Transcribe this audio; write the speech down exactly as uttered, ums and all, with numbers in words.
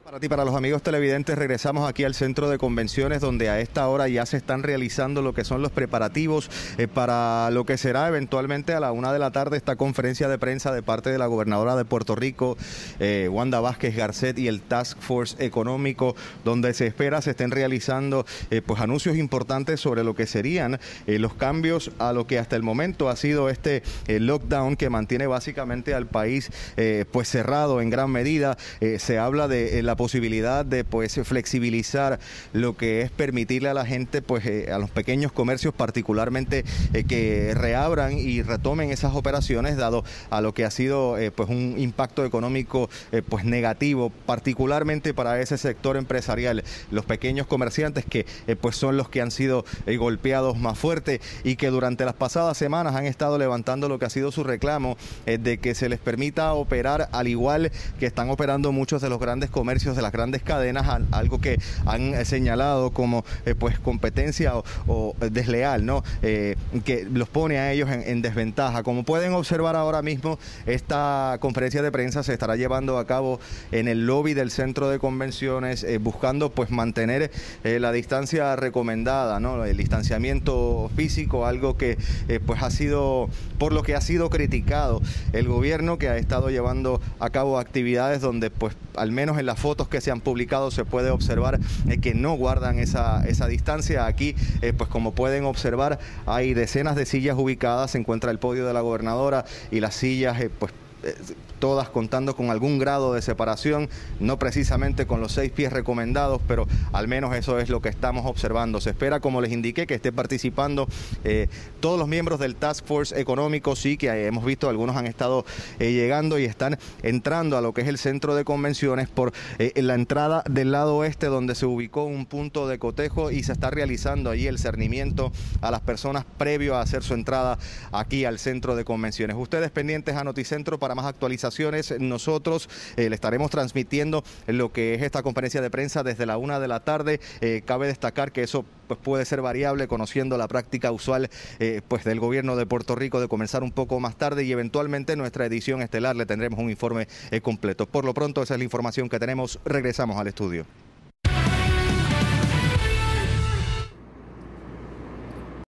Para ti, para los amigos televidentes, regresamos aquí al centro de convenciones donde a esta hora ya se están realizando lo que son los preparativos eh, para lo que será eventualmente a la una de la tarde esta conferencia de prensa de parte de la gobernadora de Puerto Rico, eh, Wanda Vázquez Garcet, y el Task Force Económico, donde se espera se estén realizando eh, pues anuncios importantes sobre lo que serían eh, los cambios a lo que hasta el momento ha sido este eh, lockdown que mantiene básicamente al país eh, pues cerrado en gran medida. Eh, se habla de eh, la posibilidad de pues flexibilizar lo que es permitirle a la gente, pues eh, a los pequeños comercios particularmente, eh, que reabran y retomen esas operaciones, dado a lo que ha sido eh, pues un impacto económico eh, pues negativo, particularmente para ese sector empresarial, los pequeños comerciantes que eh, pues son los que han sido eh, golpeados más fuerte y que durante las pasadas semanas han estado levantando lo que ha sido su reclamo eh, de que se les permita operar al igual que están operando muchos de los grandes comercios de las grandes cadenas, algo que han señalado como eh, pues competencia o, o desleal, ¿no? Eh, que los pone a ellos en, en desventaja. Como pueden observar ahora mismo, esta conferencia de prensa se estará llevando a cabo en el lobby del centro de convenciones, eh, buscando pues mantener eh, la distancia recomendada, ¿no? El distanciamiento físico, algo que eh, pues ha sido, por lo que ha sido criticado el gobierno, que ha estado llevando a cabo actividades donde pues al menos en las fotos que se han publicado se puede observar eh, que no guardan esa, esa distancia. Aquí eh, pues como pueden observar hay decenas de sillas ubicadas, se encuentra el podio de la gobernadora y las sillas eh, pues eh, todas contando con algún grado de separación, no precisamente con los seis pies recomendados, pero al menos eso es lo que estamos observando. Se espera, como les indiqué, que esté participando eh, todos los miembros del Task Force Económico. Sí, que hemos visto, algunos han estado eh, llegando y están entrando a lo que es el centro de convenciones por eh, la entrada del lado oeste, donde se ubicó un punto de cotejo y se está realizando allí el cernimiento a las personas previo a hacer su entrada aquí al centro de convenciones. Ustedes pendientes a Noticentro para más actualizaciones. Nosotros eh, le estaremos transmitiendo lo que es esta conferencia de prensa desde la una de la tarde. Eh, cabe destacar que eso pues puede ser variable, conociendo la práctica usual eh, pues del gobierno de Puerto Rico de comenzar un poco más tarde, y eventualmente en nuestra edición estelar le tendremos un informe eh, completo. Por lo pronto esa es la información que tenemos. Regresamos al estudio.